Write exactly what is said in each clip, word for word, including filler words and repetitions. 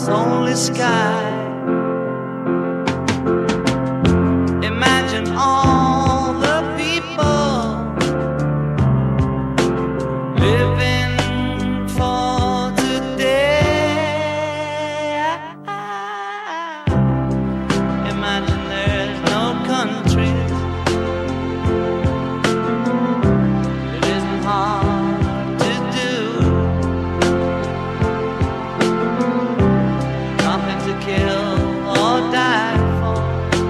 only sky. Imagine all the people living for today. Imagine there's no countries. It isn't hard to do. Nothing to kill or die for,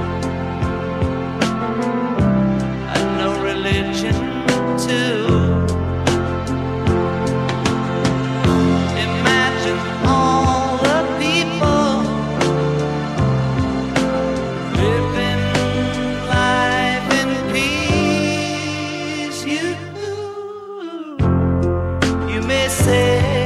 and no religion too. Imagine all the people living life in peace. You, you may say